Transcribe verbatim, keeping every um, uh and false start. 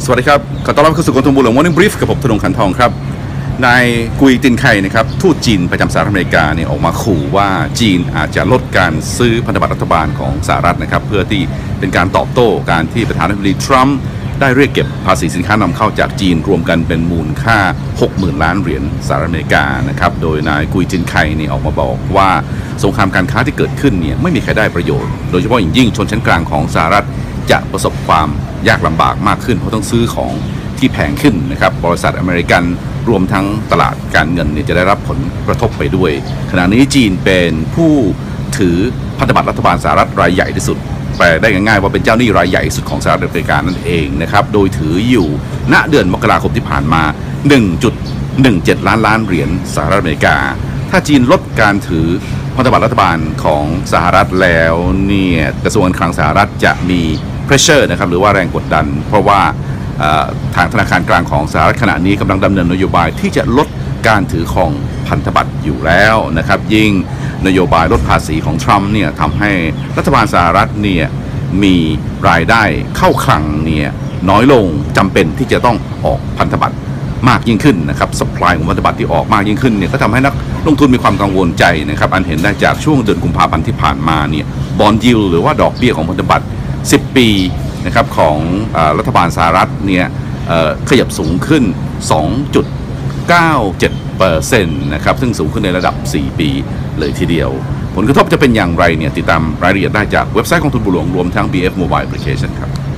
วัสดีครับขอต้อนรับเข้าสู่กองทุนบุหลวง Morning Brief กับผมธนงขันทองครับนายกุยตินไคนะครับทูตจีนประจำสหรัฐอเมริกาเนี่ยออกมาขู่ว่าจีนอาจจะลดการซื้อพันธบัตรรัฐบาลของสหรัฐนะครับเพื่อที่เป็นการตอบโต้การที่ประธานาธิบดีทรัมป์ได้เรียกเก็บภาษีสินค้านำเข้าจากจีนรวมกันเป็นมูลค่า หกหมื่น ล้านเหรียญสหรัฐอเมริกานะครับโดยนายกุยตินไคเนี่ยออกมาบอกว่าสงครามการค้าที่เกิดขึ้นเนี่ยไม่มีใครได้ประโยชน์โดยเฉพาะอย่างยิ่งชนชั้นกลางของสหรัฐจะประสบความยากลำบากมากขึ้นเพราะต้องซื้อของที่แพงขึ้นนะครับบริษัทอเมริกันรวมทั้งตลาดการเงินเนี่ยจะได้รับผลกระทบไปด้วยขณะนี้จีนเป็นผู้ถือพันธบัตรรัฐบาลสหรัฐรายใหญ่ที่สุดแปลได้ง่ายๆว่าเป็นเจ้าหนี้รายใหญ่สุดของสหรัฐอเมริกานั่นเองนะครับโดยถืออยู่ณเดือนมกราคมที่ผ่านมา หนึ่งจุดหนึ่งเจ็ด ล้านล้านเหรียญสหรัฐอเมริกาถ้าจีนลดการถือพันธบัตรรัฐบาลของสหรัฐแล้วเนี่ยกระทรวงการคลังสหรัฐจะมี pressure นะครับหรือว่าแรงกดดันเพราะว่าทางธนาคารกลางของสหรัฐขณะนี้กำลังดำเนินนโยบายที่จะลดการถือครองพันธบัตรอยู่แล้วนะครับยิ่งนโยบายลดภาษีของทรัมป์เนี่ยทำให้รัฐบาลสหรัฐเนี่ยมีรายได้เข้าคลังเนี่ยน้อยลงจำเป็นที่จะต้องออกพันธบัตรมากยิ่งขึ้นนะครับ supply ของพันธบัตรที่ออกมากยิ่งขึ้นเนี่ยก็ทำให้นักลงทุนมีความกังวลใจนะครับอันเห็นได้จากช่วงเดือนกุมภาพันธ์ที่ผ่านมาเนี่ยบอนด์ยิลด์หรือว่าดอกเบี้ยของพันธบัตรสิบปีนะครับของรัฐบาลสหรัฐเนี่ยขยับสูงขึ้น สองจุดเก้าเจ็ดเปอร์เซ็นต์ นะครับซึ่งสูงขึ้นในระดับสี่ปีเลยทีเดียวผลกระทบจะเป็นอย่างไรเนี่ยติดตามรายละเอียดได้จากเว็บไซต์ของทุนบุหลวงรวมทั้ง บี เอฟ Mobile Application ครับ